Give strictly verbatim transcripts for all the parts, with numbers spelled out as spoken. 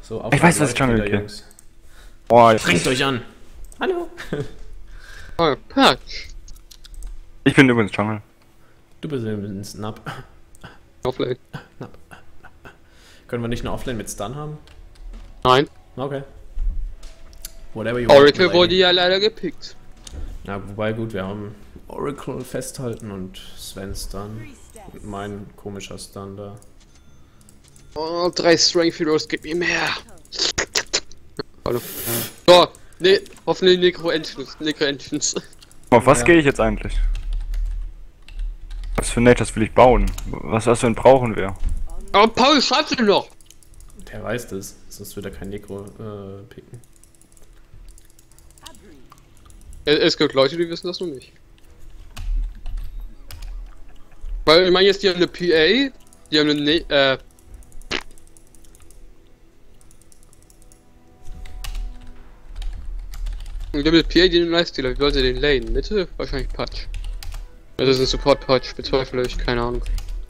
So, auf Ich weiß, was Jungle wieder, Jungs. Boah, ich, Strengt euch an! Hallo! Oh, Patch. ich bin übrigens Jungle. Du bist ein Snap. Offlane. Snap. Können wir nicht eine Offlane mit Stun haben? Nein. Okay. Whatever you Oracle want, wurde lady. ja leider gepickt. Ja, wobei gut, wir haben Oracle festhalten und Sven Stun. Und mein komischer Stun da. Oh, drei Strength Heroes, gib mir mehr. Hallo. So, ne, hoffentlich Necro Entrance. Necro Entrance. Auf was Ja. gehe ich jetzt eigentlich? Was für Natures will ich bauen? Was, was für ein brauchen wir? Aber Paul, schreib's dir noch! Der weiß das, sonst wird er kein Necro äh, picken. Es, es gibt Leute, die wissen das noch nicht. Weil, ich meine jetzt, die haben eine P A, die haben eine, ne äh... Und die haben eine P A, die einen Lifestealer. Wie wollte den Lane? Mitte? Wahrscheinlich Patch. Das ist ein Support-Patch, bezweifle ich, keine Ahnung.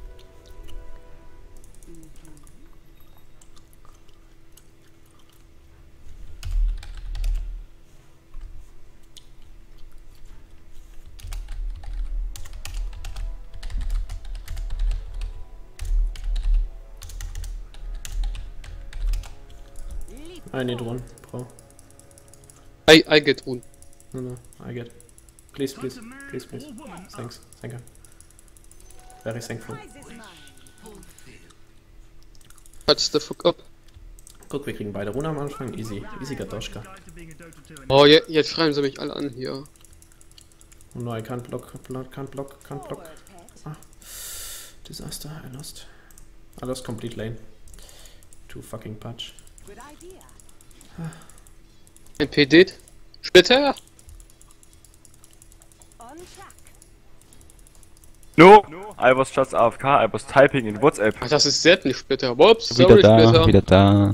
I need one, Bro. I, I get one. No, no, I get. Please, please, please, please. Thanks, thank you. Very thankful. Touch the fuck up. Guck, wir kriegen beide Runen am Anfang. Easy, easy Gadoshka. Oh, je, jetzt schreiben sie mich alle an hier. Oh no, I can't block, block, can't block, can't block. Ah. Disaster, I lost. I lost complete lane. Too fucking patch. Ein P D. Splitter? No! I was just A F K, I was typing in WhatsApp. Ach, das ist selten Splitter. Whoops, Wieder sorry, da, Splitter. wieder da.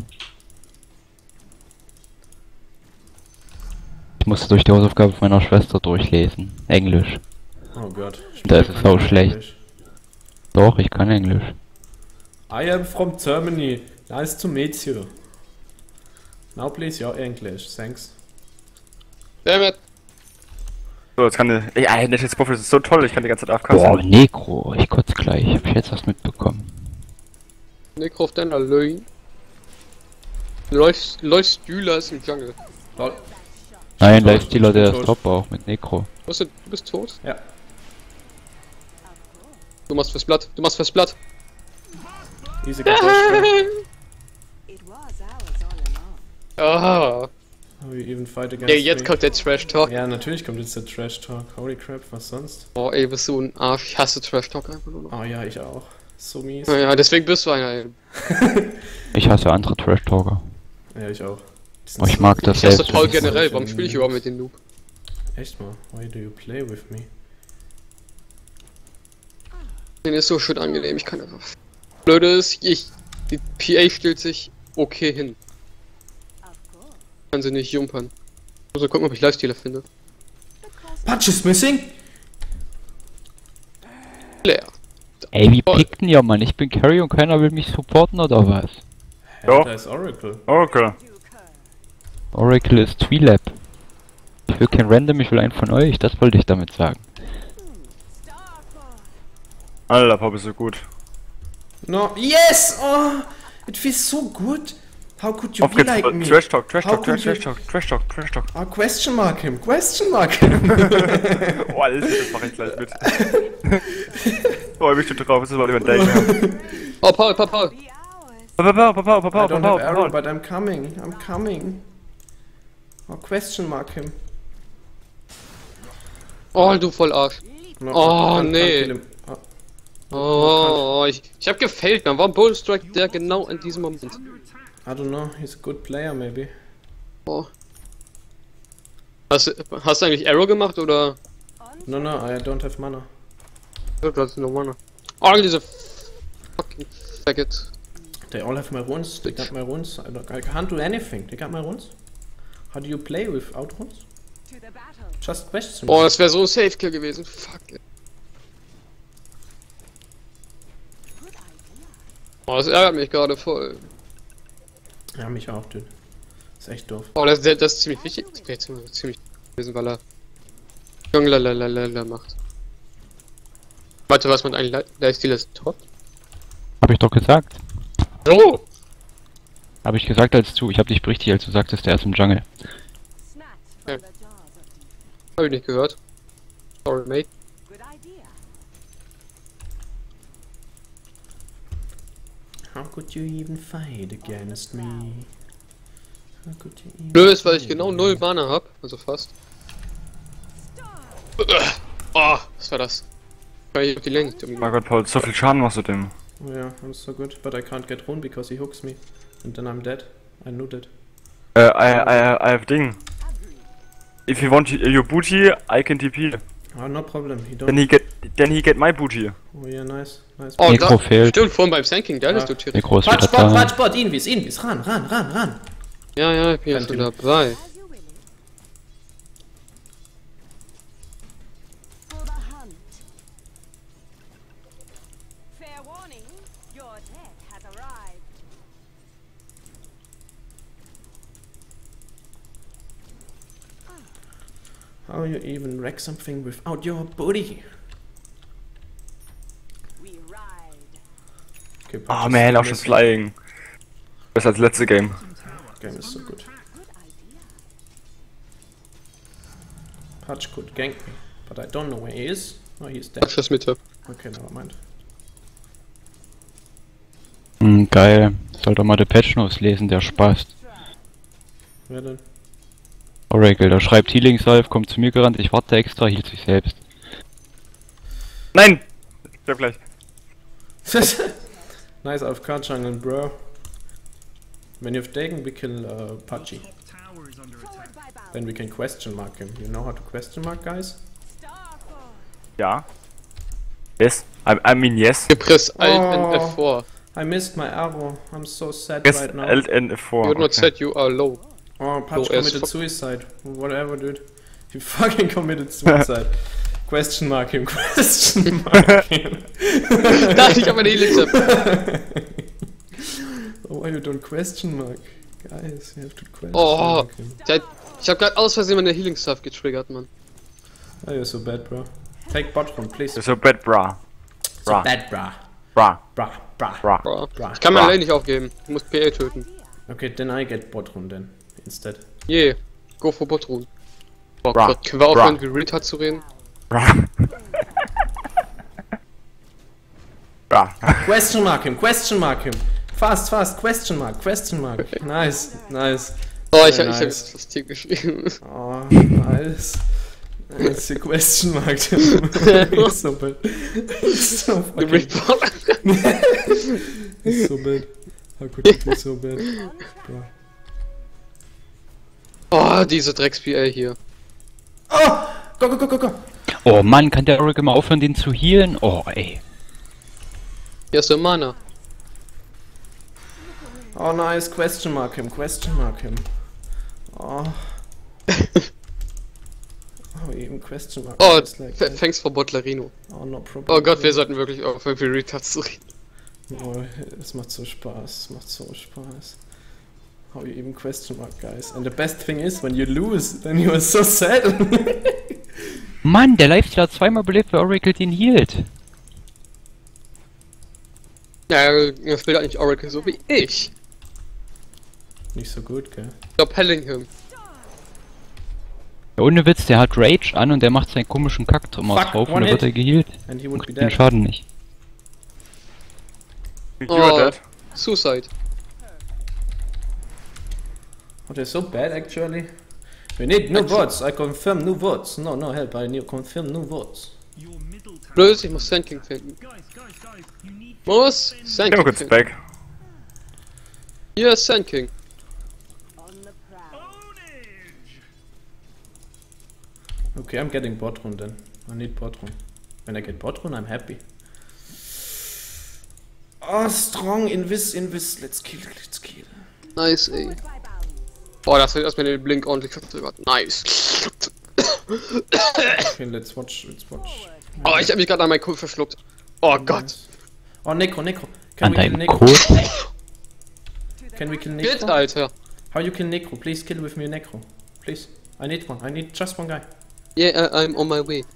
Ich musste durch die Hausaufgabe von meiner Schwester durchlesen. Englisch. Oh Gott. Da ist es kann auch nicht schlecht. Englisch. Doch, ich kann Englisch. I am from Germany. Nice to meet you. Now please your English, thanks. Dammit. So, jetzt kann ich. Ey, Natures Profil ist so toll, ich kann die ganze Zeit A F K Boah, sein. Necro, ich kotze gleich. Hab ich jetzt was mitbekommen? Necro auf deiner Lane. Läuft, läuft Stühler ist im Jungle. Lol. Nein, tot, Lifestealer, ich bin der tot. ist top auch mit Necro. Was, du du bist tot? Ja. Du machst fürs Blatt, du machst fürs Blatt. Easy Gadoshka. Ah. We even fight against Ja, jetzt me. kommt der Trash Talk. Ja, natürlich kommt jetzt der Trash Talk. Holy crap, was sonst? Oh ey, bist du ein Arsch. Ich hasse Trash Talk einfach nur noch. Oh ja, ich auch. So mies. Naja, deswegen bist du einer. Ey. Ich hasse andere Trash-Talker. Ja, ich auch. Die sind Oh, ich so- mag das Ich hasse selbst. Paul das ist generell. so Warum spiele ich überhaupt mit dem Noob? Echt mal, why do you play with me? Den ist so schön angenehm. Ich kann einfach. Blöde ist, ich. Die P A stellt sich okay hin. Kann sie nicht jumpern. Muss mal gucken, ob ich Lifestealer finde. Patch is missing? Leer. Ey, wie Voll. pickten ihr, Mann? Ich bin Carry und keiner will mich supporten oder was? Hä, Doch. da ist Oracle. Okay. Oracle ist Tweelab. Ich will kein Random, ich will einen von euch, das wollte ich damit sagen. Alter, Pop ist so gut. No, yes! Oh, it feels so good. How could you Auf be geht's. like me? Trash Talk, Trash How Talk, could Trash you- Talk, Trash Talk, Trash Talk. Ah, question mark him, question mark him. Oh, Alter, das mach ich gleich mit. Oh, ich bin schon drauf, das ist mal jemand denken. Oh, Paul, Paul, Paul. Papa, Papa, Papa, Papa, I don't have arrow, Papa. but I'm coming, I'm coming. Oh, question mark him. Oh, du voll Arsch. No, Oh, can't- can't nee. kill him. Oh, Oh, ich, ich hab gefailt, man. Warum Bull Strike der genau in diesem Moment? I don't know, he's a good player maybe. Oh. Hast, du- hast du eigentlich Arrow gemacht oder? No, no, I don't have mana. Ja, du hast nur Mana. Oh, diese fucking Faggot. They all have my runes, they got my runes. I, don't, I can't do anything, they got my runes. How do you play without runes? Just question. Oh, das wäre so ein Safe Kill gewesen. Fuck. It. Oh, das ärgert mich gerade voll. Ja, mich auch, dude. Ist echt doof. Oh, das, das ist ziemlich wichtig. Das wäre ziemlich, ziemlich gewesen, weil er Junglalalala macht. Warte, was man eigentlich Lifesteal ist tot? Hab ich doch gesagt. Oh! Habe ich gesagt als du. Ich habe dich berichtigt, als du sagtest, der ist im Jungle. Ja. Hab ich nicht gehört. Sorry, mate. How could you even fight against me? How could you even Blöd ist, weil ich fight genau against null Mana hab. Also fast. Oh, was war das? Weil ich auf die Länge. Mein Gott, Paul, so viel Schaden machst du dem. Oh yeah, I'm so good, but I can't get rune because he hooks me. And then I'm dead. I knew that. Äh, I, I, I have Ding. If you want your booty, I can T P. Oh, no problem, he Then don't... he get, then he get my booty. Oh yeah, nice, nice. Oh, Nekro da, fehlt. stimmt, vorhin beim Sanking, der ist Ja. dotiert. Nekro ist wieder Patchbot, da. Patchbot, Invis, Invis, ran, ran, ran, ran. Ja, ja, ich bin ja Kein schon Thema. dabei. How you even wreck something without your booty? Okay, Patch Oh is man, still auch schon missing. Flying. Besser als letzte Game. Game is so good. Patch could gank me, but I don't know where he is. Oh, he's dead. Abschluss Mitte. Okay, never mind. Hm, geil. Soll doch mal die Patch Notes lesen, der spaßt. Wer denn? Oracle, da schreibt Healing Salve, kommt zu mir gerannt, ich warte extra, hielt sich selbst. Nein! Ich sterb gleich. Nice A F K jungle, bro. When you've taken, we kill uh, Pachi. Then we can question mark him. You know how to question mark, guys? Ja. Yes. I, I mean yes. Gepresst Alt Oh. and F four. I missed my arrow. I'm so sad Yes, right now. Alt and F four. You would not okay. said you are low. Oh, Patch Oh, as committed fu- suicide. Whatever, dude. He fucking committed suicide. Question mark him. Question mark him. Nein, ich hab meine Helix. Oh, why you don't question mark? Guys, you have to question Oh. mark him. Der, ich hab grad aus Versehen meine Healing Stuff getriggert, Mann. Oh, you're so bad, bro. Take bot one, please. You're so bad, bra. So Bra. bad, bra. Bra. Bra, bra. Bra. Bro. Bra. Ich kann meine Bra. Lane nicht aufgeben. Ich muss P A töten. Okay, then I get bot one then, instead. Yeah. Go for Botrun. Oh Bra. Gott, können wir aufhören, Bra. wie Reed hat zu reden? Bra. Bra. Question mark him, question mark him. Fast, fast, question mark, question mark. Nice, nice. Oh, ich, Very hab, ich hab nice. jetzt das Team geschrieben. Oh, nice. Nice, you question marked him. He's so bad. He's so The fucking... Report. He's so bad. How could you be so bad? Bro. Oh, diese Drecks-P A hier. Oh! Go, go, go, go, go! Oh Mann, kann der Oracle mal aufhören, den zu healen? Oh ey. Hier ist der Mana. Oh, nice, question mark him, question mark him. Oh. Oh, even question mark. Oh, It's like that. thanks for Botlerino. Oh, no problem. Oh Gott, wir sollten wirklich aufhören, wie Reed hat zu reden. Oh, es macht so Spaß, es macht so Spaß. How you even question mark, guys. And the best thing is, when you lose, then you are so sad. Mann, der Lifesteal hat zweimal belebt, weil Oracle den hielt. Ja, er spielt halt nicht Oracle so wie ich. Nicht so gut, gell? Stop Hellingham. Ja, ohne Witz, der hat Rage an und der macht seinen komischen Kacktrümmer Fuck, drauf und one dann wird hit. er geheilt. And he would Und be kriegt den dead. Schaden nicht. You Oh. are dead. Suicide. Oh, they're so bad, actually. We need new votes. I confirm new votes. No, no, help. I need confirm new votes. Blöd, ich muss Sandking finden. Muss Ich Sandking geh mal kurz finden. back. Hier ist Sandking. Okay, I'm getting bot rune then. I need bot rune. When I get bot rune, I'm happy. Oh, strong invis, invis. Let's kill, let's kill. Nice, ey. Oh, das wird erstmal den Blink ordentlich verzögert. Nice. Okay, let's watch, let's watch. Oh, ich hab mich gerade an meinen Kuh verschluckt. Oh Gott. Nice. Oh, Necro, Necro. An Can we kill deinem Necro? Code. Can we kill Shit, Necro? Alter. How you kill Necro? Please kill with me Necro. Please. I need one. I need just one guy. Yeah, uh, I'm on my way.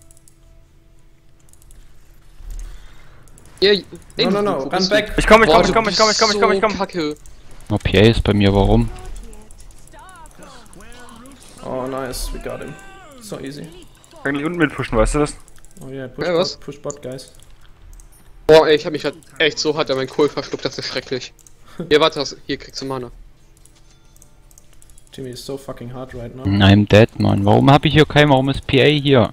Yeah, No, no, no. Run back. Ich komm, ich komm, Boah, ich komm, du ich komm, ich komm, ich komm, ich komm. bist so Kacke. Oh, P A ist bei mir, warum? Oh, nice. We got him. So easy. Kann ich unten mit pushen, weißt du das? Oh yeah, push Ja, bot, was? push bot, guys. Boah, ey, ich hab mich grad echt so hart an meinen Kohl verschluckt, das ist schrecklich. Hier, warte, das- hier kriegst du Mana. Timmy is so fucking hard right now. I'm dead, Mann. Warum habe ich hier keinen? Warum ist P A hier?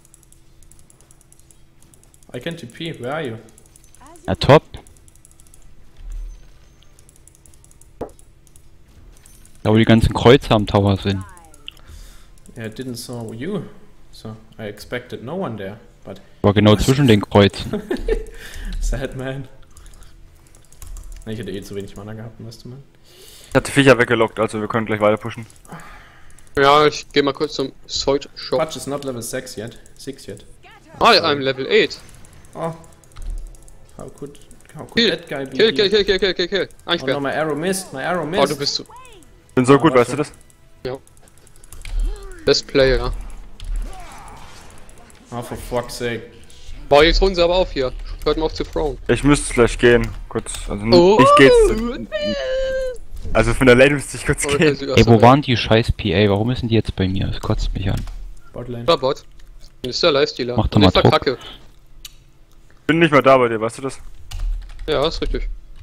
I can T P. Where are you? Ja, top. Da wo die ganzen Kreuzer am Tower sind. Yeah, I didn't saw you. So, I expected no one there. But War genau zwischen den Kreuzen. sad man. Ich hätte eh zu wenig Mana gehabt, weißt du, man. Ich hatte Viecher weggelockt, also wir können gleich weiter pushen. Ja, ich geh mal kurz zum Sword Shop. Fudge is not level six yet. six yet. Ah, I'm Level eight. Oh. How could, how could Kill, that guy be kill, kill, here? kill, kill, kill, kill, kill. Oh no, Einsperren. my arrow missed. My arrow Oh, missed. du bist so... Bin so gut, Ah, weißt du das? Best Player. Oh, for fuck's sake. Boah, jetzt holen sie aber auf hier. Hört mal auf zu thrown. Ich müsste gleich gehen, kurz. Also Oh. ich geht's. Also von der Lane müsste ich kurz gehen. Ey, wo waren die scheiß P A? Warum sind die jetzt bei mir? Das kotzt mich an. Botlane. Ja, Bot. Das ist der Lifestealer. Mach doch Und mal ich Druck. verkacke. Bin nicht mehr da bei dir, weißt du das? Ja, ist richtig.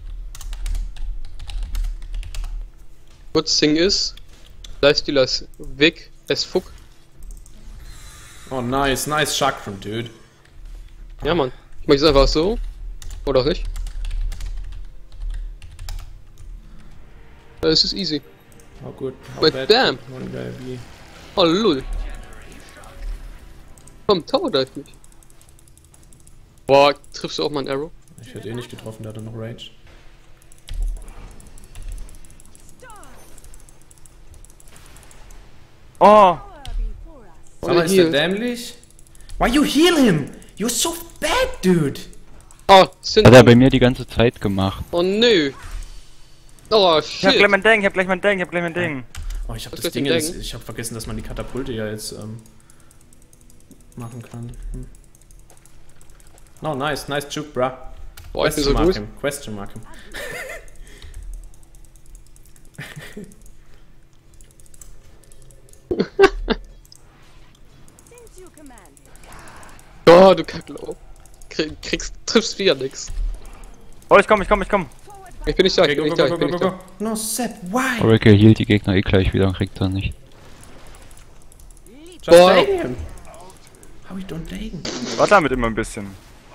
Good thing ist, Lifestealer ist weg as fuck. Oh, nice. Nice Chakram, dude. Ja, Mann. Ich mach es einfach so. Oder auch nicht. Ja, es ist easy. How good. How But bad damn. could one guy be? Oh, lul. Komm, Tower Dive mich. Boah, triffst du auch mal einen Arrow? Ich hätte eh nicht getroffen, der hatte noch Rage. Oh! Sag mal, ist heal. der dämlich? Why you heal him? You're so bad, dude. Oh, sind Hat er bei mir die ganze Zeit gemacht. Oh nö. Oh Ich hab shit. gleich mein Ding, ich hab gleich mein Ding, ich hab gleich mein Ding. Oh, ich hab Was das wird Ding denn jetzt, denken? ich hab vergessen, dass man die Katapulte ja jetzt ähm, machen kann. Hm. No, nice, nice juke, bruh. Boah, ich bin Question so mark gut. him, question mark him. Oh, du Kacklau. Krieg, kriegst, triffst wieder nix. Oh, ich komm, ich komm, ich komm. Ich bin nicht da, Okay, ich bin go, nicht go, da, go, ich go, bin go, nicht go. da. No, Sepp, why? Oracle hielt die Gegner eh gleich wieder und kriegt er nicht. Just Boah. dagen him. How we don't dagen? Warte damit immer ein bisschen.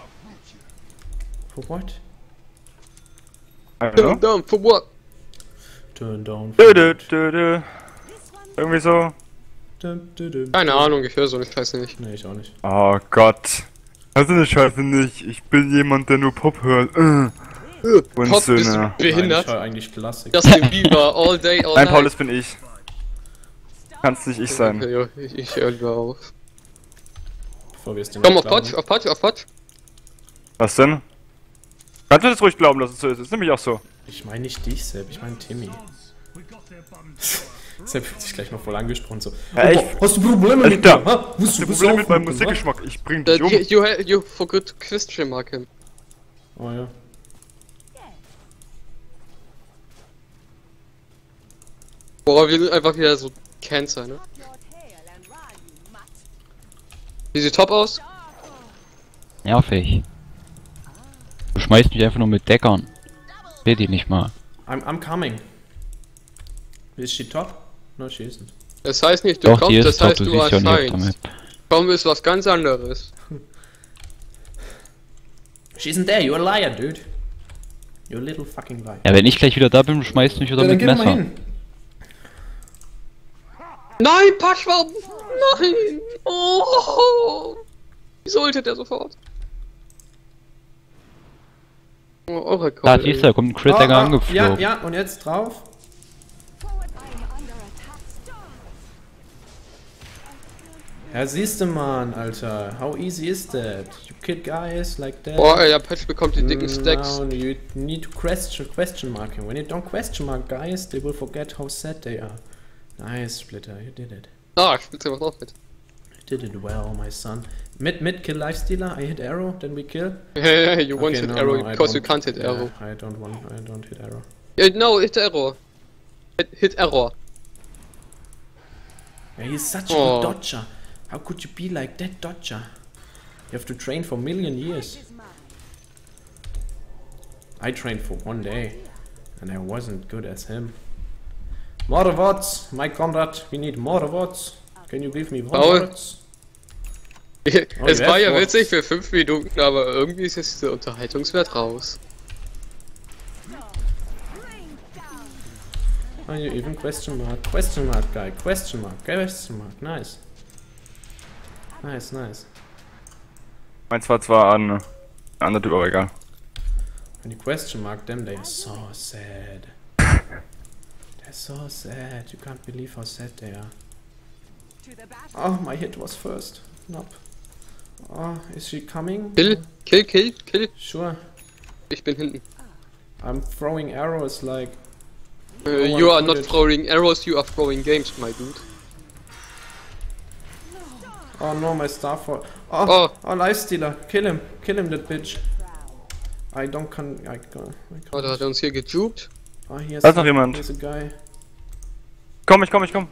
For what? Hallo? Turn down, for what? Turn down. Dö, dö, dö, dö. Irgendwie so. Dum, dum, dum. Keine Ahnung, ich höre so eine Scheiße nicht. Nee, ich auch nicht. Oh Gott. Also eine Scheiße nicht. Ich bin jemand, der nur Pop hört. Äh. Und Pop, so, bist du ne. behindert? Nein, ich höre eigentlich Klassik. Justin Bieber, all day, all Nein, night. Paulus bin ich. Kannst nicht ich sein. Okay, ja, ich, ich höre lieber auf. Bevor wir es den Komm, auf klauen. Potsch, auf Potsch, auf Potsch. Was denn? Kannst du das ruhig glauben, dass es so ist? Ist nämlich auch so. Ich meine nicht dich, Sepp, ich meine Timmy. Sepp fühlt sich gleich mal voll angesprochen, so. Ja, ich- Oh, hast du Probleme mit Alter, mir? Ha? Musst Das du ist bist Problem du mit meinem aufmucken, Musikgeschmack. Ich bring Uh, dich um. you, you, ha- you forgot question mark him. wa? Oh ja. Boah, wir sind einfach wieder so Cancer, ne? Wie sieht top aus? Nervig. Du schmeißt mich einfach nur mit Deckern. Seht die nicht mal. I'm, I'm coming. Is she top? No, she isn't. Das heißt nicht, du Doch, die kommst, ist das top, heißt, du du siehst ja nicht auf der erscheinst. Map. Komm ist was ganz anderes. She isn't there, you're a liar, dude. You're a little fucking liar. Ja, wenn ich gleich wieder da bin, schmeißt du mich wieder Ja, dann mit geh doch mal Messer. hin. Nein, Patsch, warum? Nein! Oh! Wieso ultet der sofort? Oh, Oracle. Da, siehst du, da kommt ein Crit Oh, Dagger oh, angeflogen. ja, ja, und jetzt drauf. Ja, siehst du, Mann, Alter. How easy is that? You kill guys like that. Boah, ja, Patch bekommt die dicken Stacks. No, you need to question, question mark him. When you don't question mark guys, they will forget how sad they are. Nice, Splitter, you did it. Ah, Splitter macht auch mit. You did it well, my son. Mid, mid, kill Lifestealer. I hit arrow, then we kill. you want Okay, hit no, arrow no, I because you don't. can't hit Yeah, arrow. I don't want, I don't hit arrow. Yeah, no, hit arrow. Hit, hit arrow. Yeah, he's such Oh. a good dodger. How could you be like that dodger? You have to train for a million years. I trained for one day, and I wasn't good as him. More Worts, my Conrad, we need more Worts. Can you give me one Paul. Worts? Es you war have ja what? witzig für fünf Minuten, aber irgendwie ist jetzt der Unterhaltungswert raus. Oh, you even question mark, question mark, guy, question mark, question mark, nice. Nice, nice. Meins war zwar an ein anderer Typ, aber egal. When you question mark them, they are so sad. They're so sad, you can't believe how sad they are. Oh, my hit was first. Nope. Oh, is she coming? Kill, kill, kill, kill. Sure. Ich bin hinten. I'm throwing arrows like... Uh, Oh, you I are not put it- throwing arrows, you are throwing games, my dude. Oh no, my star fall. Oh, Oh. oh, Lifestealer. Kill him. Kill him, that bitch. I don't can... I can't... I can't. Oh, da hat er uns hier gejupt. Oh, here's Da ist noch jemand. Here's a guy. Komm, ich komm, ich komm.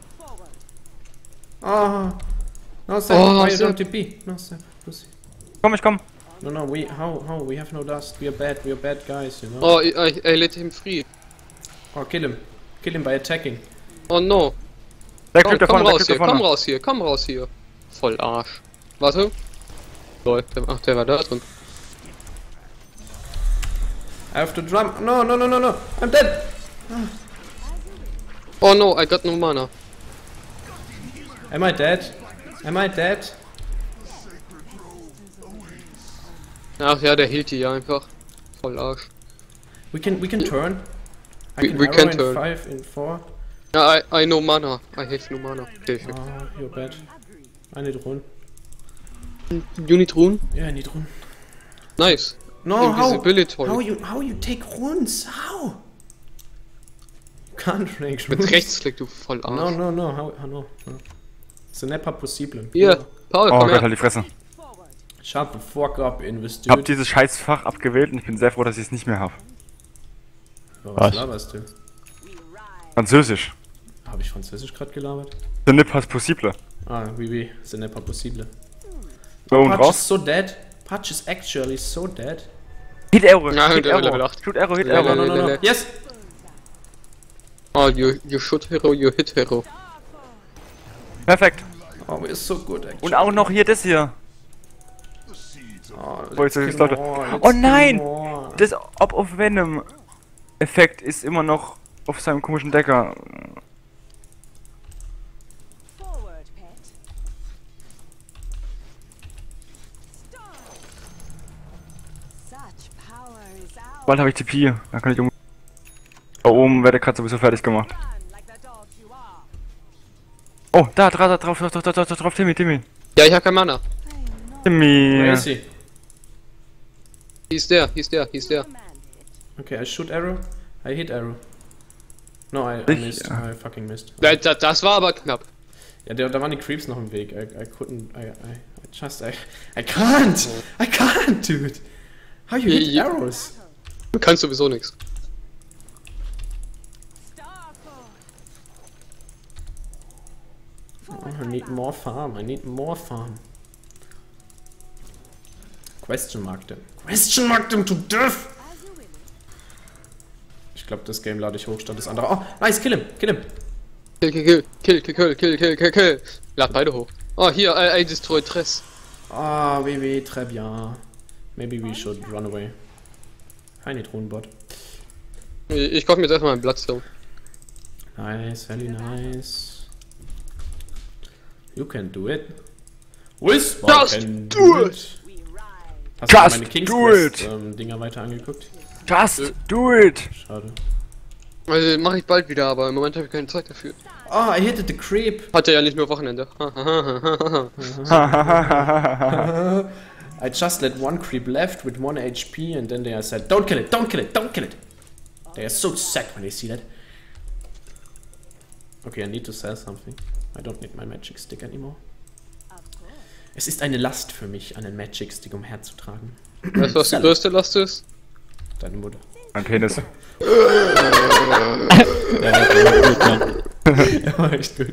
Oh. No, Seb, Oh, why you Seb. don't T P? No, Seb, pussy. Komm, ich komm. No, no, we... How, how? We have no dust. We are bad. We are bad guys, you know? Oh, I, I, I let him free. Oh, kill him. Kill him by attacking. Oh no. Der Komm, Typ da komm vorne, der raus Typ da hier, komm vorne. raus hier, komm raus hier. Voll Arsch. Warte. Lol, der, ach, der war da drin. I have to drum. No, no, no, no, no. I'm dead. Oh no, I got no mana. Am I dead? Am I dead? Ach ja, der hielt die ja einfach. Voll Arsch. We can we can turn. I We- can we arrow can in turn. five, in four. Ja, I, I know mana. I have no mana. Okay, okay. Oh, you're bad. I need run. Unit Rune? Yeah, I need run. Nice. No, how? Invisibility. How you how you take runes? How? Can't rank Mit runes. Rechtsklick, du voll No, Arsch. no, no. How? how no. no. Ce n'est pas possible. Hier, Paul, Oh komm Gott, her. halt die Fresse. Shut the fuck up, Invest. Ich hab dieses scheiß Fach abgewählt und ich bin sehr froh, dass ich es nicht mehr habe. Was Was? laberst du? Französisch. Habe ich Französisch gerade gelabert? Ce n'est pas possible. Ah, oui, oui. Ce n'est pas possible. So, und Patch is raus. so dead. Patch is actually so dead. Hit Arrow, Ja, hit der Level Arrow. acht. Shoot Arrow, hit Ja, No, Arrow. no, no, no. le, le. Yes! Oh, you, you shoot hero, you hit hero. Perfekt. Oh, we're so good, actually. Und auch noch hier das hier. Oh, Boah, let's jetzt- kill Leute. more, let's Oh kill nein! more. Das Ob of Venom Effekt ist immer noch auf seinem komischen Decker. Forward, pet. Stop. Such power is ours. Bald habe ich T P. Da kann ich um. Da oben werde gerade sowieso fertig gemacht. Run like the dogs you are. Oh, da, da, da, drauf, drauf, drauf, drauf, drauf, drauf, Timmy, Timmy. Ja, ich hab kein Mana. Where Timmy. is he? He's there, he's there, he's there. Commanded. Okay, I shoot arrow. I hit arrow. No, I, I Ich- missed. ja. I fucking missed. Da, da, das war aber knapp. Ja, da, da waren die Creeps noch im Weg. I, I couldn't. I, I, I just. I, I can't! I can't, dude! How you hit Ja, ja. arrows? Du kannst sowieso nichts. Oh, I need more farm. I need more farm. Question mark them. Question mark them to death! As you will. Ich glaube, das Game lade ich hoch statt das andere. Oh, nice, kill him! Kill him! Kill, kill, kill, kill, kill, kill, kill, kill, kill. Lad beide hoch. Oh, hier, I, I destroyed Tress. Ah, oui, oui, très bien. Maybe we should run away. I need Runebot. Ich, ich kauf mir jetzt erstmal einen Bloodstone. Nice, very nice. You can do it. Whisper Just can do it. We ride. Hast du Just meine King's do Quest it. ähm, Dinger weiter angeguckt? Just do it. Schade. Also mache ich bald wieder, aber im Moment habe ich keine Zeit dafür. Oh, I hit the creep. Hat er ja nicht nur Wochenende. I just let one creep left with one H P and then they said, don't kill it, don't kill it, don't kill it. They are so sad when they see that. Okay, I need to sell something. I don't need my magic stick anymore. Es ist eine Last für mich, einen Magic Stick umherzutragen. Weißt du, was die größte Last ist? Deine Mutter. Mein Penis. Ja, war echt gut.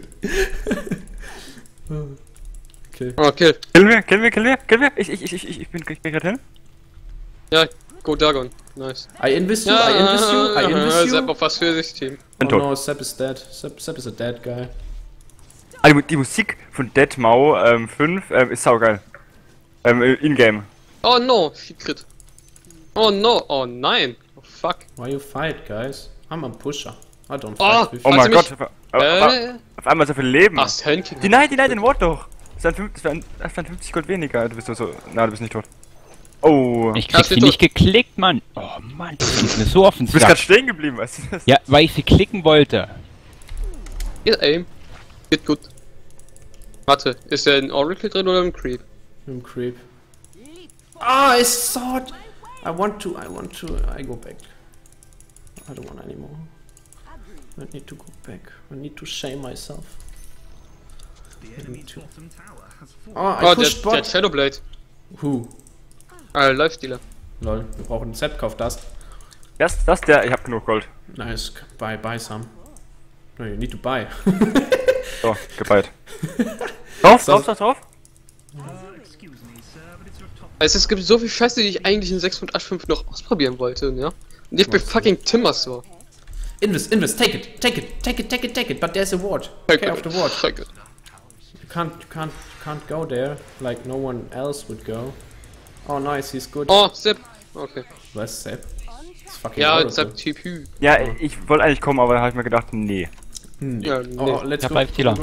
Okay. Okay. Kill wir, kill wir, kill wir, kill wir. Ich, ich, ich, ich, ich bin, ich bin gerade hin. Ja, go Dagon. Nice. I invest you, I invest you, I invest Sepp you. auf was für sich Team. Oh Bin tot. no, Sepp is dead. Sepp, Sepp is a dead guy. Ah, die, die Musik von Deadmau ähm, fünf ähm, ist saugeil. Ähm, in-game. Oh no, Secret. Oh no, oh nein. Oh fuck. Why you fight, guys? I'm a pusher. I don't Oh, fight with Oh you. Hat mein sie mich- Gott, auf, auf, auf, Äh, auf einmal so viel Leben. ach, Handking. Die nein, die nein, den Wort doch. Das waren fünf- das waren- das waren fünfzig Gold weniger. Du bist so, so, na, du bist nicht tot. Oh. Ich Ja, krieg steht sie tot. nicht geklickt, Mann. Oh Mann, das geht mir so auf den Du bist gerade Sack. stehen geblieben, weißt du? Ja, weil ich sie klicken wollte. Geht aim. Geht gut. Warte, ist der ein Oracle drin oder ein Creep? I'm creep. Ah, I thought. I want to. I want to. I go back. I don't want anymore. I need to go back. I need to shame myself. I need to. Oh, I Oh, der, pushed der bot. Shadowblade. Who? Ah, Lifestealer. Lol, wir brauchen ein Set, kauf das. Das, das, der, ich hab genug Gold. Nice, buy, buy some. No, you need to buy. So, gebeit. Drauf, drauf, drauf, drauf. Also, es gibt so viel Scheiße, die ich eigentlich in sechs Punkt acht Punkt fünf noch ausprobieren wollte, ja? Und ich bin fucking Timbersaw. Invest, invest, take it, take it, take it, take it, take it, but there's a ward. Take care of the ward. Take it. You can't, you can't, you can't go there like no one else would go. Oh, nice, he's good. Oh, Sepp. Okay. Was, Sepp? It's fucking Ja, Oracle. Sepp Typ Hü. Ja, ich wollte eigentlich kommen, aber da hab ich mir gedacht, nee. Hm. Ja, Oh, nee. oh, let's Da go. bleibt Healer.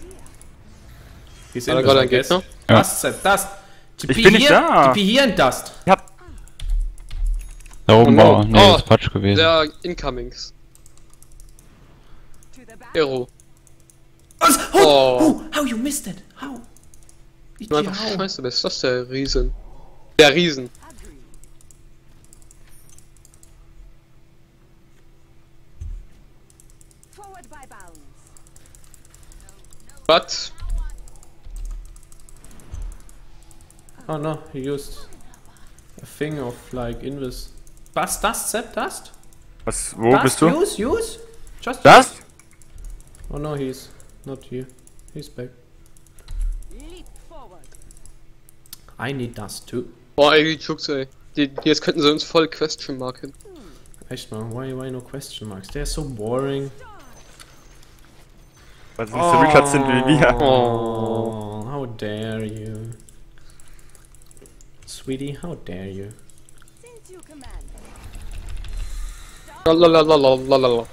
He's War da in gerade I ein guess. Gegner? Ja. Dust, Sepp, Dust. T P Ich bin nicht here, da. T P here and Dust. Ich hab. Da oben Oh no. war. Nee, Oh, das ist Quatsch gewesen. Der Incomings. To the back. Hero. Was? Oh, Oh. oh, how you missed it? How? Du einfach scheiße bist. Das ist der Riesen. Der Riesen. Forward by bounds. Was? Oh no, he used a thing of like invis. Dust, Dust, Sepp, Dust? Was, wo Dust, bist du? Use, use. Just Das? Oh no, he's not here. He's back. Leap forward. I need Dust too. Boah, ey, die Chucks, ey. Die, die, jetzt könnten sie uns voll Question marken. Echt mal, why, why no question marks? They're so boring. Weil sie nicht so Richards sind wie wir. Oh, how dare you. Sweetie, how dare you. Since you command. Lalalalalalala.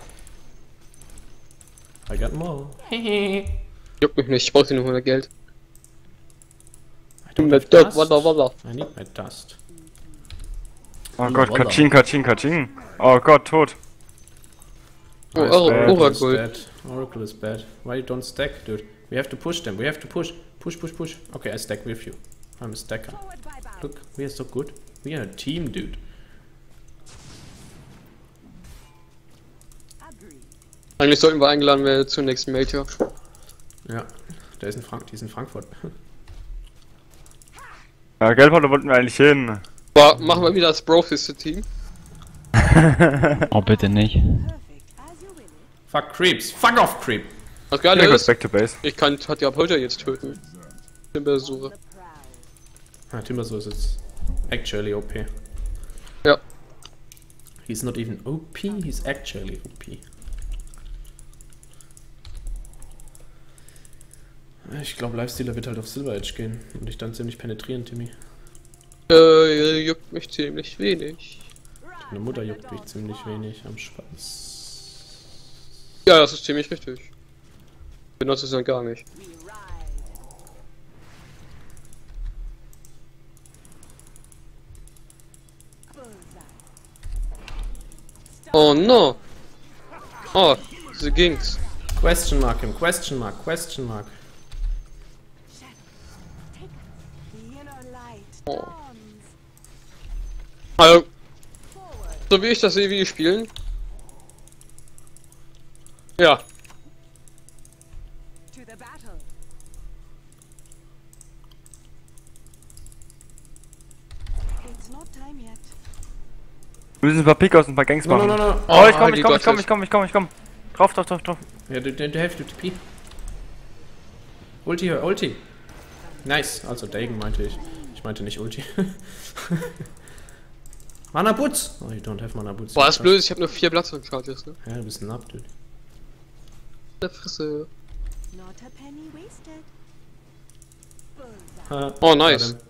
I got more. Juckt mich nicht, ich brauch nur hundert Geld. I don't have Walla, dust. walla, walla. I need my dust. Oh Gott, Voila. Kaching, Kaching, Kaching. Oh Gott, tot. Oh, Nice, Or- bad. Oracle's Oracle. bad. Oracle is bad. Why you don't stack, dude? We have to push them. We have to push. Push, push, push. Okay, I stack with you. I'm a stacker. Forward by bounds. Look, we are so good. We are a team, dude. Agreed. Eigentlich sollten wir eingeladen werden zum nächsten Major. Ja, der ist in Frank die ist in Frankfurt. Ja, Gelbhaut, da wollten wir eigentlich hin. Boah, machen wir wieder das Brofist-Team. Oh, bitte nicht. Perfect as you will it. Fuck Creeps. Fuck off, Creep. Was geil Ja, ist, back to base. ich kann hat die Abholter jetzt töten. Timbersuche. The proud. Ah, Timbersaw is it's actually O P. Ja. He's not even O P, he's actually O P. Ich glaube, Lifestealer wird halt auf Silver Edge gehen und dich dann ziemlich penetrieren, Timmy. Äh, juckt mich ziemlich wenig. Deine Mutter juckt dich ziemlich wenig am Spaß. Ja, das ist ziemlich richtig. Benutze es dann gar nicht. We ride. Bullseye. Oh no! Oh, so ging's. Question mark him, question mark, question mark. The inner light Oh. dawns. Also, Forward. so wie ich das sehe, wie die spielen. Ja. To the battle. It's not time yet. Wir müssen ein paar Pick aus und ein paar Gangs No, machen. no, no, no. Oh, ich Oh, komm, die ich komm, ich komm, Dodges. ich komm, ich komm, ich komm. Drauf, drauf, drauf, drauf. Ja, du, du, du helft T P. Ulti, hör, Ulti. Nice, also Dagon meinte ich. Ich meinte nicht Ulti. Mana Boots! Oh, you don't have Mana Boots. Boah, das ist blöd, ich habe nur vier Bloodstone-Charges, ne? Ja, du bist ein Nub, dude. Der Fresse. Not a penny wasted. Bullseye. Ha, Oh, nice. got him.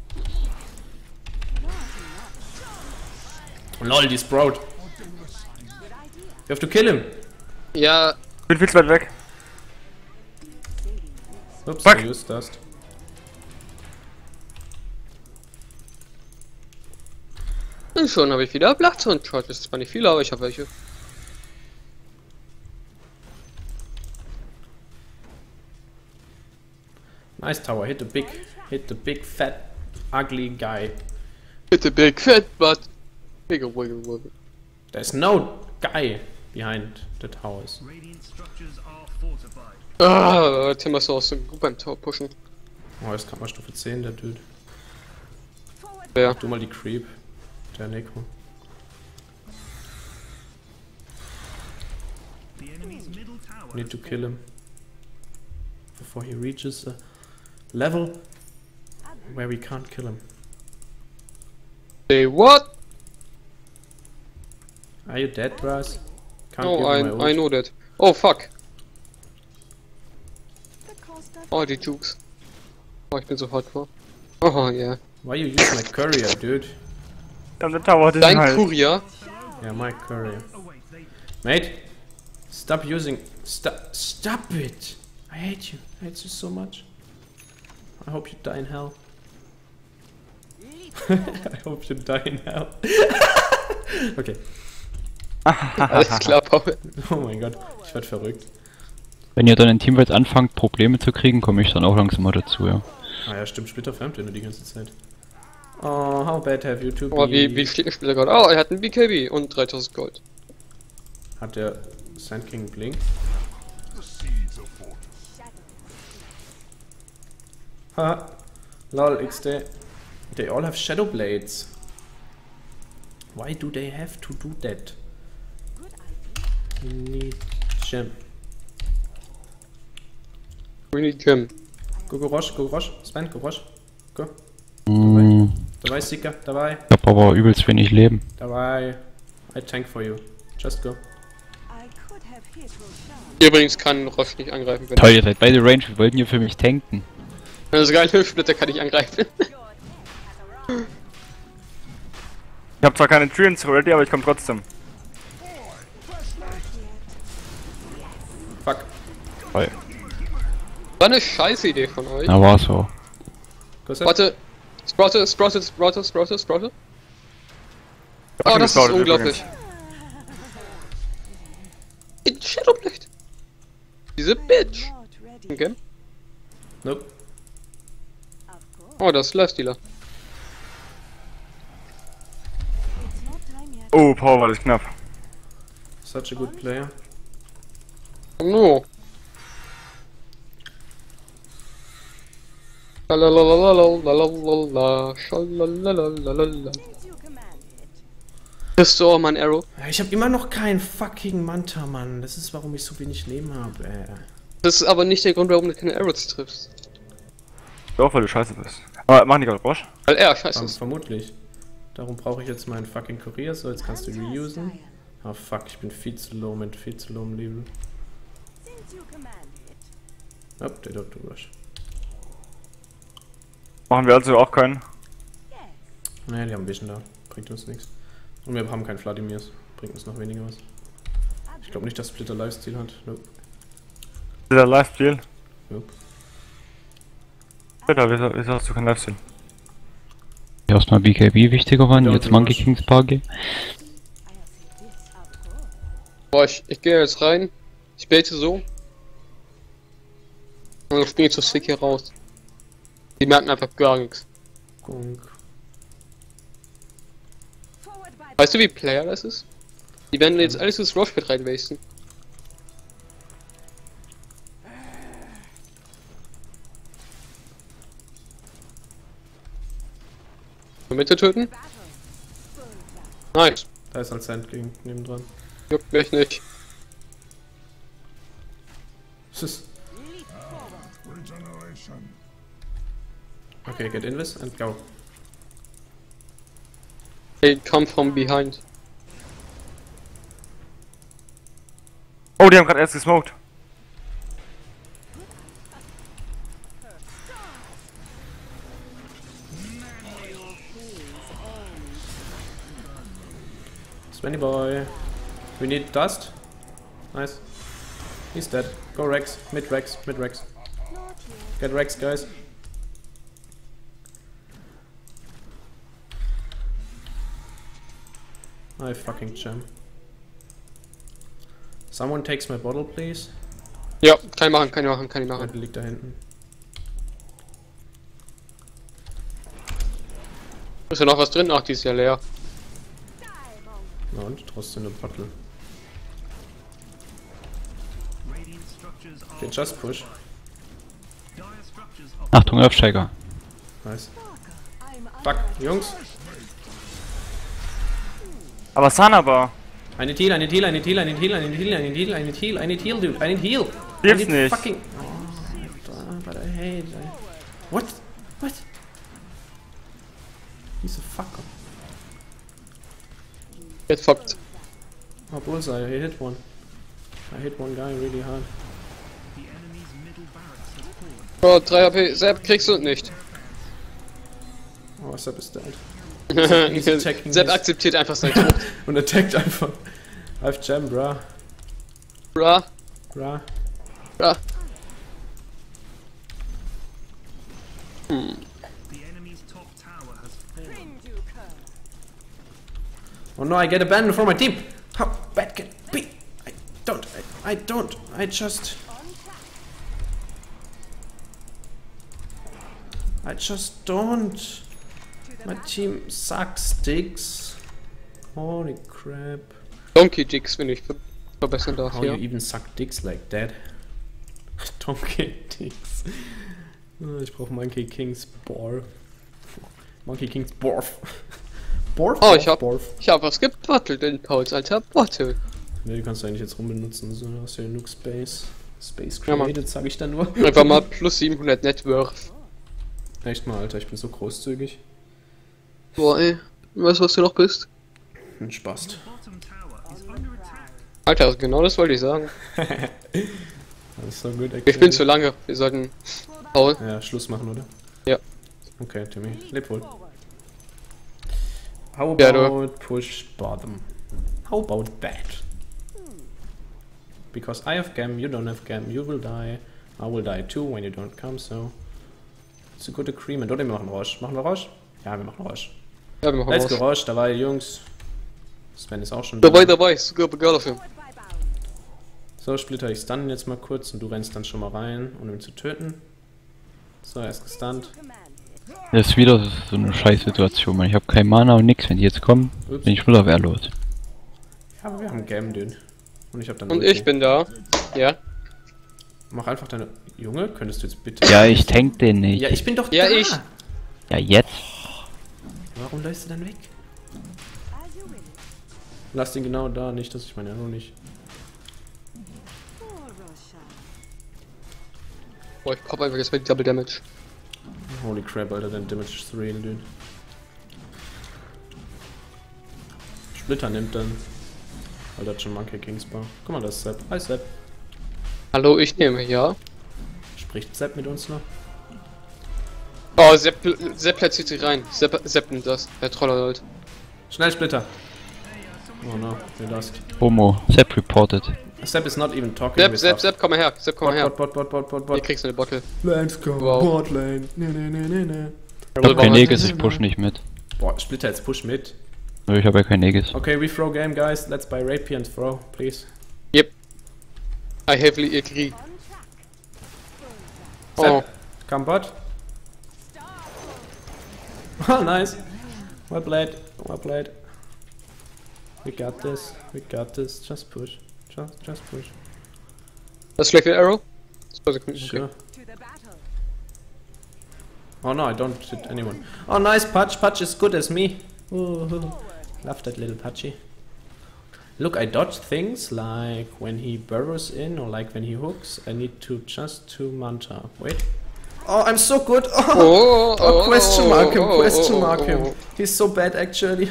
Lol, die Sprout. Good idea. You have to kill him. Ja, Ich bin viel zu weit weg. Ups, Fuck. I used dust. und schon habe ich wieder Bloodstone-Charges. Zwar nicht viele, aber ich habe welche. Nice tower, hit the big, hit the big fat ugly guy. Bitte big fat butt. Wiggle, wiggle, wiggle. There's no guy behind the towers. Radiant structures are fortified. Ah, Timber ist auch so gut beim Tower pushen. Oh, ist gerade mal Stufe zehn, der Dude. Forward. Ja. Du mal die Creep. Der Neko. The enemy's middle tower Need to kill him. Before he reaches the level where we can't kill him. Say what? Are you dead, Brass? Can't No, give I, him my I ult. know that. Oh, fuck. The cost of Oh, die Jukes. Oh, ich bin so hardcore. Oh, yeah. Why you use my courier, dude? Dann der Tower hat den Dein Halt. Kurier? Yeah, my courier. await. They Mate, stop using. Stop. Stop it! I hate you. I hate you so much. I hope you die in hell. I hope you die in hell. Okay. Alles klar, Paul. Oh mein Gott, ich werd verrückt. Wenn ihr dann in Teamfights anfangt, Probleme zu kriegen, komme ich dann auch langsam mal dazu, ja. Ah ja, stimmt, Splitter farmt nur die ganze Zeit. Oh, how bad have you to be? Oh, wie, wie steht der Spieler gerade? Oh, er hat einen B K B und dreitausend Gold. Hat der Sand King Blink? Ha! Lol, X D. They all have Shadow Blades. Why do they have to do that? good idea. We need gem. We need Gem. Go, go, Roche, go, Roche. Sven, go, Roche. Go. Hm, Dabei, Sika, dabei. ich hab aber übelst wenig Leben. Dabei. I tank for you. Just go. I could have hit Roshan. Übrigens kann Roche nicht angreifen. Wenn Toll, ihr seid beide Range, wir wollten hier für mich tanken. Wenn er sogar ein Hilfsplitter kann ich angreifen. Ich hab zwar keine Treants ready, aber ich komm trotzdem. Fuck. Toll. War eine scheiße Idee von euch. Na, war so. Go, Seth. Warte. Sprouted, Sprouted, Sprouted, Sprouted, Sprouted. Oh, Okay, das ist Sprouted unglaublich. In Shadowblicht. Diese Bitch. Not ready. Okay. Nope. Of course. Oh, das ist Lifestealer. It's not time yet. Oh, Power war das knapp. Such a good player. No. Lalalalalalala, schalalalalala. Since you command it. Bist du auch mal ein Arrow? Ja, ich habe immer noch keinen fucking Manta, Mann. Das ist, warum ich so wenig Leben habe, ey. Das ist aber nicht der Grund, warum du keine Arrows triffst. Doch, weil du scheiße bist. Aber machen die gerade Roche? Weil er scheiße Verm ist. vermutlich. Darum brauche ich jetzt meinen fucking Kurier. So, jetzt kannst du reusen. Ah, fuck, ich bin viel zu low mit viel zu low im Level. Since you command it. Nope, they don't do rush. Machen wir also auch keinen. Yes. Naja, die haben Vision da. Bringt uns nichts. Und wir haben keinen Vladimirs. Bringt uns noch weniger was. Ich glaube nicht, dass Splitter Lifesteal hat. Nope. Dieser Lifesteal. Nope. Bitte, wieso, wieso hast du keinen Lifesteal? Erstmal B K B wichtiger waren, Ja, jetzt und Monkey Rush. Kings Party. I'll see this, of course. Boah, ich, ich gehe jetzt rein. Ich bete so. Und dann springe ich zu Sick hier raus. Die merken einfach gar nichts. Gunk. Forward by Weißt du, wie Player das ist? Die werden jetzt alles ins Rushpad reinwasten. Mitte töten? battle. Nice. Da ist ein Sand gegen nebendran. Juckt mich nicht. Es ist. Leap forward. Okay, get in this and go. They come from behind. Oh, die haben gerade erst gesmoked. Svenny boy. We need dust. Nice. He's dead. Go Rex. Mid Rex. Mid Rex. Get Rex, guys. I fucking jam. Someone takes my bottle, please. Ja, kann ich machen, kann ich machen, kann ich machen. Bottle liegt da hinten. Ist ja noch was drin? Ach, die ist ja leer. Na und? Trotzdem eine Bottle. Radiant structures are Okay, just push. dire structures are Achtung, Aufsteiger. Nice. I'm Fuck, Jungs. Aber Sanaba. I need heal, I need heal, I need heal, I need heal, I need heal, I need heal, I need heal, I need heal, dude. I need heal. I Hilf's need nicht. fucking. Oh, but I hate. I... What? What? He's a fucker. Get fucked. Oh, bullseye, I hit one. I hit one guy really hard. the enemy's middle barracks have fallen. Oh, drei H P. Sepp, kriegst du nicht. Oh, Sepp is dead. He's attacking Sepp his- akzeptiert einfach seinen Tod. Und attackt einfach. I've jam, bruh. Bra, Bruh. bra. The enemy's top tower has fallen. Krinduka. Oh no, I get abandoned from my team. How bad can it be? I don't. I, I don't. I just. I just don't. My team sucks, dicks. Holy crap. Donkey Jigs, wenn ich ver verbessern darf, How ja. you even suck dicks like that? Donkey dicks. Ah, ich brauch Monkey King's Borf. Monkey King's Borf. Borf? Oh, ich hab, Borf. ich hab was gebattelt in Pauls, alter Bottle. Ne, die kannst du eigentlich jetzt rumbenutzen. So, du hast ja genug Space. Space Ja, Mann. created, sag ich dann nur. Einfach mal plus siebenhundert Net Worth. Echt mal, Alter, ich bin so großzügig. Boah, ey. Weißt du, was du noch bist? Ein Spaß. The bottom tower is under attack. Alter, genau das wollte ich sagen. Das ist so gut. Ich bin zu lange. Wir sollten. Paul. Ja, Schluss machen, oder? Ja. Okay, Timmy, leb wohl. How Ja, about du. push bottom? How about that? Because I have Gem, you don't have Gem, you will die. I will die too when you don't come, so... It's a good agreement. Oder wir machen Roche. Machen wir Roche? Ja, wir machen Roche. Ja, wir machen Let's go raus. Roche, dabei, Jungs. Sven ist auch schon Dabei, dabei. Sogar begeil dafür. Forward by bound. So, Splitter, ich stun jetzt mal kurz und du rennst dann schon mal rein, um ihn zu töten. So, er ist gestunt. Command it. Das ist wieder so eine Scheißsituation, Mann. Ich habe kein Mana und nix. Wenn die jetzt kommen, Ups. bin ich wieder wehrlos. Ja, aber wir haben Gem, dude. Und ich hab dann Und Ulti. ich bin da. Ja. Mach einfach deine... Junge, könntest du jetzt bitte... Ja, ich tank den nicht. Ja, ich bin doch Ja, da! ich. Ja, jetzt. Warum lässt du dann weg? As you will. Lass ihn genau da, nicht, dass ich meine Arrow nicht... For Roshan. Boah, ich pop einfach jetzt mit Double Damage. Holy crap, Alter, dein Damage ist real, dude. Splitter nimmt dann. Alter, hat schon Monkey King's Bar. Guck mal, das ist Sepp. Hi Sepp. Hallo, ich nehme, ja. Spricht Sepp mit uns noch? Oh, Sepp, Sepp platziert sich rein. Sepp, Sepp nimmt das. Der Troller halt. Schnell, Splitter! Oh no, wir lost. Homo. Sepp reported. Sepp is not even talking Sepp, with Sepp, us. Sepp, komm mal her. Sepp, komm mal her. Bot, bot, bot, bot, bot, Hier bot. kriegst du eine Bottle. Let's go, Wow. bot lane. Ne, ne, ne, ne, ne. Ich hab kein Aegis, ich push nicht mit. Boah, Splitter, jetzt push mit. Ich habe ja kein Aegis. Okay, we throw game, guys. Let's buy Rapier and throw, please. I heavily agree. On track. Oh, Zap, come bot. Oh, nice. Well played. Well played. We got this. We got this. Just push. Just, just push. that's like an arrow? Suppose I can- okay. Sure. To the battle. Oh no, I don't hit anyone. Oh, nice Pudge. Pudge is good as me. Ooh, love that little Pudgy. Look, I dodge things like when he burrows in or like when he hooks. I need to just to Manta. Wait. Oh, I'm so good. Oh, Oh, oh, question mark him. oh, Question oh, mark oh, him. oh. He's so bad actually.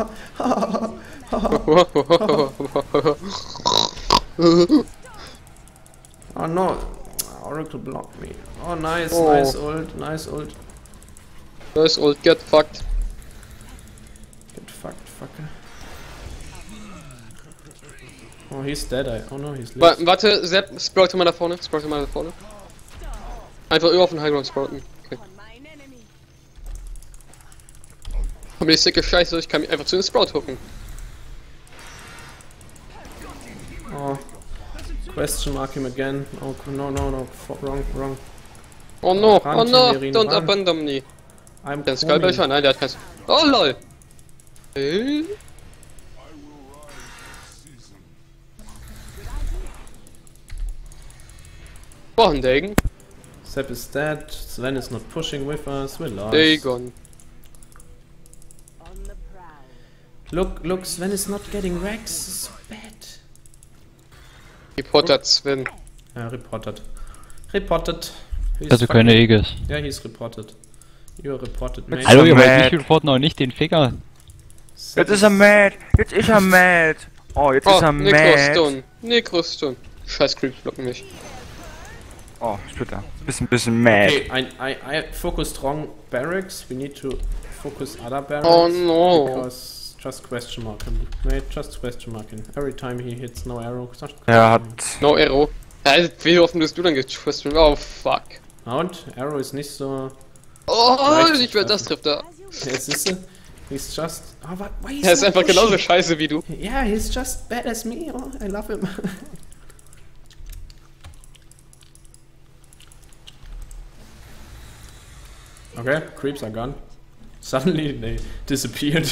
Oh no. Oracle blocked me. Oh, nice, Oh. nice ult, nice ult. Nice old get fucked. Get fucked, fucker. Oh, he's dead. I oh no, he's Wa lives. warte, Sepp, sproute mal da vorne, sproute mal da vorne. Einfach über auf den Highground sprouten. Okay. On mine enemy. Aber die sicke Scheiße, ich kann mich einfach zu den Sprout hooken. Oh. Question mark him again. Oh no no no. F wrong wrong. Oh no, Run, oh no, Tinerin, don't run. abandon me. I'm Der Skullbrecher? Nein, der hat keins. Oh lol! Äh? Brauchen Dagon. Sepp is dead. Sven is not pushing with us. We lost. Dagon. On the prowl. Look look. Sven is not getting Rex. So bad. Reportert Sven. Ja, reported. Reported. He's Also keine fucking- Aegis. Ja, he's reported. You're reported, mate. Hallo, ihr wollt mad. nicht reporten, auch nicht den Finger. Sepp Jetzt ist er mad. Jetzt ist er mad. Oh, jetzt Oh, ist er mad. Necrostone. Necrostone. Scheiß Creeps blocken mich. Oh, Splitter. Bisschen, bisschen mad. Okay, I, I, I focused wrong barracks. We need to focus other barracks. Oh no. Because just question mark him. Mate, just question mark him. Every time he hits no arrow, just question Er mark hat. No Arrow. Ja, wie oft bist du dann geschossen? Oh fuck. him. Na und? Arrow ist nicht so... Oh, Leicht ich werde das trifft da. As you wish. Ja, siehst du? He's just... Oh, why, why he's Er ist not einfach pushing? genauso scheiße wie du. Yeah, he's just bad as me. Oh, I love him. Okay, creeps are gone. Suddenly they disappeared.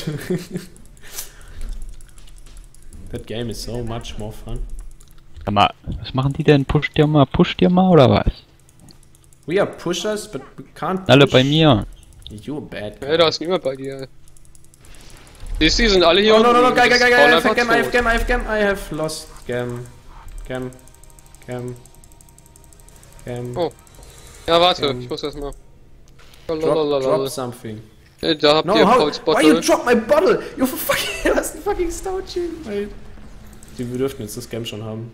That game is so much more fun. Sag mal, was machen die denn? Pusht ihr mal, pusht ihr mal oder was? We are pushers, but we can't Alle push. bei mir. You're a bad guy. Ja, da ist niemand bei dir. Siehst du, die sind alle hier Oh no no no, unten. guy, guy, Das guy, ist guy, I voll have einfach gem, I have tot. gem, I have gem, I have lost gem. Gem. Gem. Gem. Oh. Ja, warte, Gem. ich muss das mal. Drop, Lalalala. drop something. Ja, da habt No, ihr how? Paul's Why you Bottle. drop my bottle? You fucking, was ein fucking Stouching, mate. Die, wir dürften jetzt das Gem schon haben.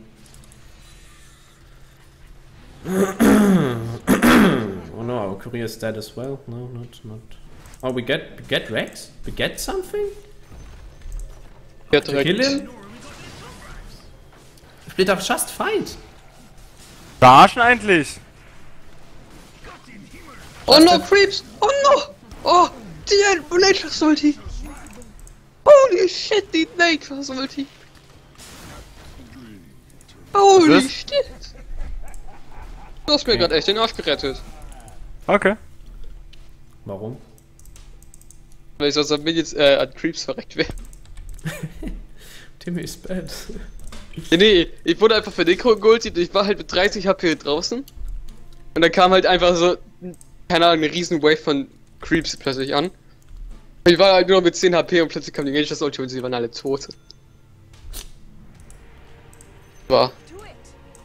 Oh no, our courier is dead as well. No, not, not. Oh, we get, we get Rex? We get something? Ja, To kill direkt. him? Split up just fight. Verarschen eigentlich. Oh no, Creeps! Oh no! Oh, die Nature's Ulti! Holy shit, die Nature's Ulti! Holy Was ist? shit! Du hast mir Okay. gerade echt den Arsch gerettet. Okay. Warum? Weil ich sonst an Minions, äh, an Creeps verreckt wäre. Timmy is bad. Nee, nee, ich wurde einfach für Deko geultet, ich war halt mit dreißig H P draußen. Und dann kam halt einfach so, keine Ahnung, eine riesen Wave von Creeps plötzlich an. Und ich war halt nur noch mit zehn H P und plötzlich kam die Nature's Ulti und sie waren alle tot. War. To it.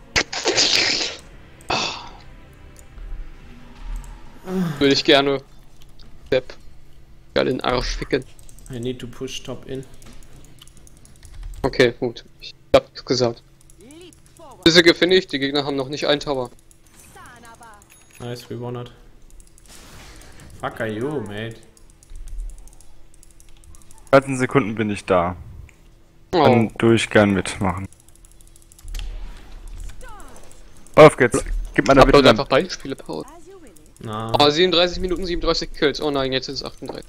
Würde ich gerne. Sepp. Geil in den Arsch ficken. I need to push top in. Okay, gut. Ich hab's gesagt. Leap forward. Diese finde ich, die Gegner haben noch nicht einen Tower. Sanaba. Nice, we won it. Fuck are you, mate? dreizehn Sekunden bin ich da. Oh. Dann durch gern mitmachen. Auf geht's. Gib mal da Hab bitte Leute dann. einfach beide Spiele Pause. As you will it. Na, Oh, siebenunddreißig Minuten, siebenunddreißig Kills. Oh nein, jetzt sind es achtunddreißig.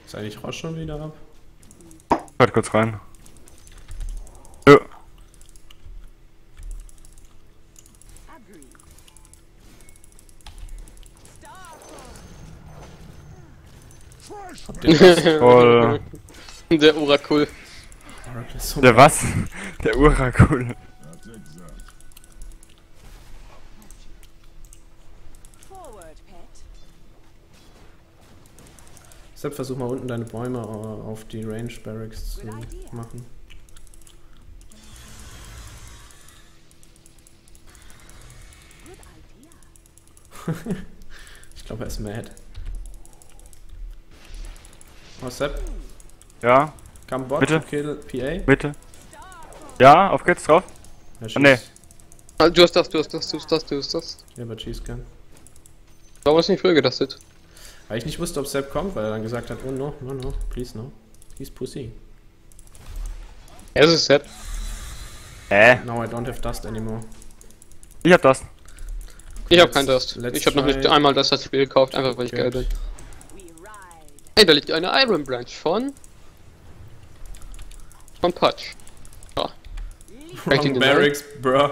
Ist eigentlich Roche schon wieder ab? Halt kurz rein. Ja. Agreed. Habt ihr das? Voll. Der Orakel. Oracle ist so Der was? Der Urakul. Forward, pet. Sepp, versuch mal unten deine Bäume äh, auf die Range Barracks zu machen. Good idea. Ich glaube, er ist mad. Oh, Sepp, Ja, come bot Bitte? to kill P A. bitte. Ja, auf geht's drauf. Ja, Oh, nee. schieß. Ah, Du hast das, du hast das, du hast das, du hast das. Ja, aber schieß kann. Warum hast du nicht früher getastet? Weil ich nicht wusste, ob Sepp kommt, weil er dann gesagt hat, oh no, no, no, please no. He's pussy. Ja, das ist Sepp. Äh, Now I don't have dust anymore. ich hab das. Ich hab Let's- kein Dust. let's Ich hab noch nicht try- einmal das als Spiel gekauft, einfach weil ich Okay. geil bin. We ride. Hey, da liegt eine Iron Branch von... Von Patch. Rating Wrong Design. barracks, bruh.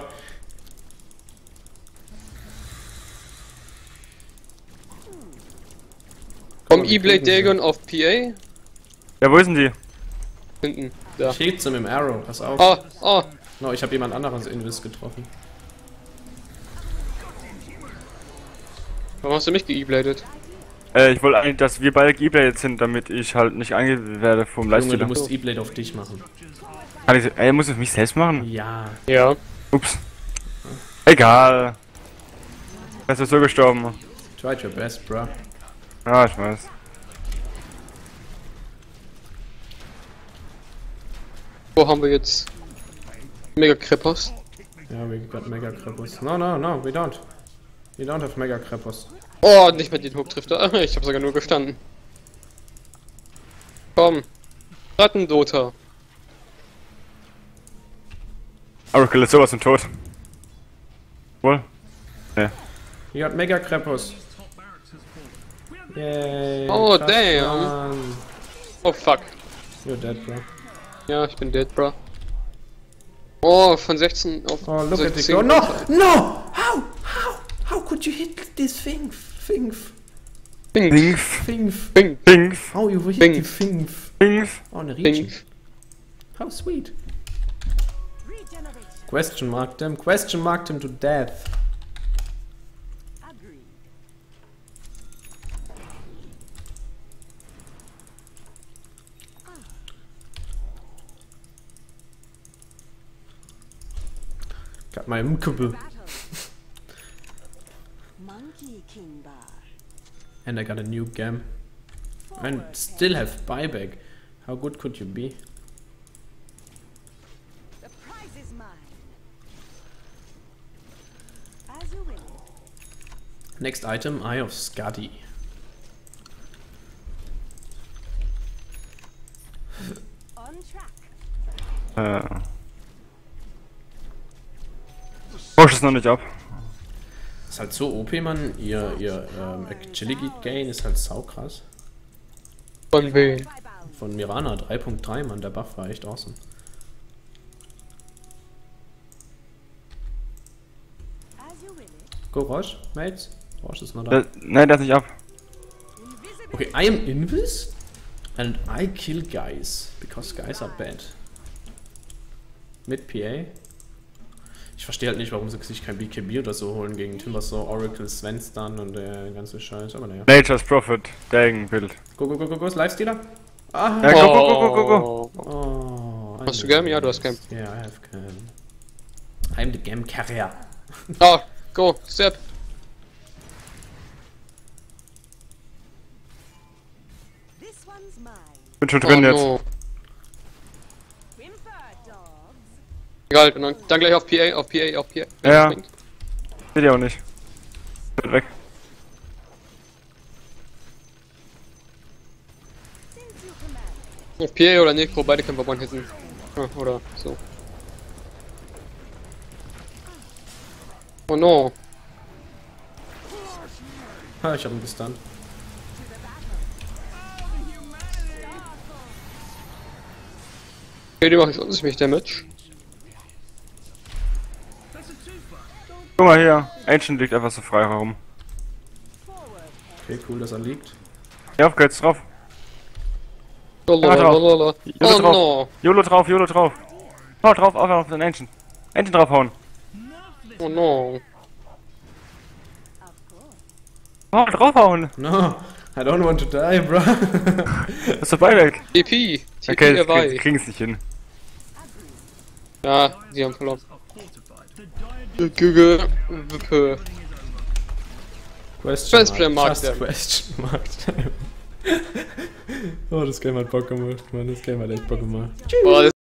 Vom wir E-Blade kriegen sie. Dagon auf P A. Ja, wo ist denn die? Hinten. Da. Ich hielt sie mit dem Arrow, pass auf. Oh, oh. No, ich habe jemand anderes Invis getroffen. Warum hast du mich ge-E-Bladet? Äh, ich wollte eigentlich, dass wir beide gebladet sind, damit ich halt nicht angewählt werde vom Junge, du Livestream. musst E-Blade auf dich machen. Kann ich, ey, muss ich mich selbst machen? Ja. Ja. Ups. Egal. Er ist ja so gestorben. Try your best, bruh. Ja, ich weiß. Wo haben wir jetzt? Mega Krepos. Ja, we got Mega Krepus. No, no, no, we don't. We don't have Mega Krepus. Oh, nicht mit den Hook trifft er. Ich hab sogar nur gestanden. Komm. Rattendota. Oracle ist sowas von tot. Wohl? Ne. We got Mega Krepus. Top barracks has fallen. Yay. Oh, just damn. one. Oh fuck. You're dead, bro. Ja, ich bin dead, bro. Oh, von sechzehn auf Oh, look at the sechzehn. go. No! No! How? How? How could you hit this thing? Fingf. Ping. Pingf. Fingf. Ping. Pingf. How you hit Ping. the Fingf? Pingf. Oh, eine Riechen. Ping. How sweet. Regeneration. Question mark them. Question mark them to death. Agreed. Got my Mkubu. Battle. Monkey King Bar. And I got a new gem. And Forward, still pet. have buyback. How good could you be? The prize is mine. As you will. Next item, Eye of Skadi. On track. Äh. Push es noch nicht ab. Ist halt so O P, man. Ihr, ihr ähm, Agility Gain ist halt saukrass. Von wem? By bound. Von Mirana drei Punkt drei, man. Der Buff war echt awesome. As you will. Go Roche, Mates. Roche ist noch da. Der, nein, der ist nicht ab. Invisible. Okay, I am Invis and I kill guys. Because guys are bad. Mit P A. Ich verstehe halt nicht, warum sie sich kein B K B oder so holen gegen Timbersaw, Oracle, Svenstun und der ganze Scheiß, aber naja. Nature's Prophet. Dagen Bild. Go, go, go, go, go, Lifestealer. Ah, Ja, go, go, go, go, go, go. oh, I Hast du know Gem? Ja, du hast this. Gem. Yeah, I have Gem. I'm the Gem Carrier. Oh, go, Sepp. This one's mine. Bin schon Oh, drin jetzt. no. Whimper, dogs. Egal, dann, dann gleich auf P A, auf P A, auf P A. Ja. Springt. Seht ihr auch nicht. Wird weg. Since you command. Auf P A oder Necro, beide können wir one-hitten. Ja, oder so. Oh no. Ha, ich hab ihn gestunt. Okay, die mache ich sonst nicht Damage. Guck mal hier, Ancient liegt einfach so frei herum. Okay, cool, dass er liegt. Ja, auf geht's drauf. Lalalala. YOLO Oh drauf. no. YOLO drauf, YOLO drauf. Hau drauf, auf, auf den Ancient. Ancient draufhauen. Oh no. Hau draufhauen. No, I don't want to die, bro. Ist vorbei weg. T P. T P Okay, das dabei. krieg- kriegen's nicht hin. Ja, die haben verloren. Google. Wippe. Question Question mark Just them. question mark them. Oh, das Game hat Bock gemacht, Mann. Das Game hat echt Bock gemacht. Boah, das